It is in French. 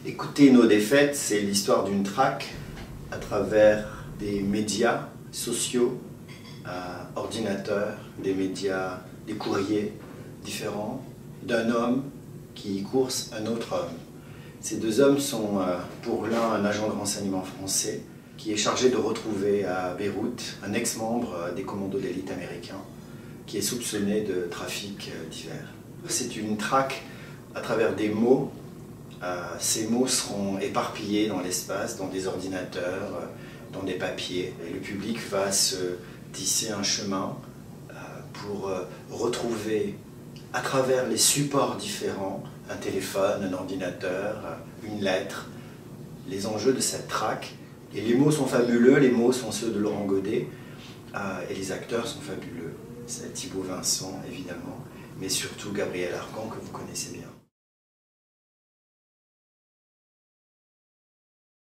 Écouter nos défaites, c'est l'histoire d'une traque à travers des médias sociaux, ordinateurs, des médias, des courriers différents, d'un homme qui course un autre homme. Ces deux hommes sont pour l'un un agent de renseignement français qui est chargé de retrouver à Beyrouth un ex-membre des commandos d'élite américains qui est soupçonné de trafic divers. C'est une traque à travers des mots. Ces mots seront éparpillés dans l'espace, dans des ordinateurs, dans des papiers. Et le public va se tisser un chemin pour retrouver à travers les supports différents, un téléphone, un ordinateur, une lettre, les enjeux de cette traque. Et les mots sont fabuleux, les mots sont ceux de Laurent Godet, et les acteurs sont fabuleux. C'est Thibaut Vincent, évidemment, mais surtout Gabriel Arcan, que vous connaissez bien.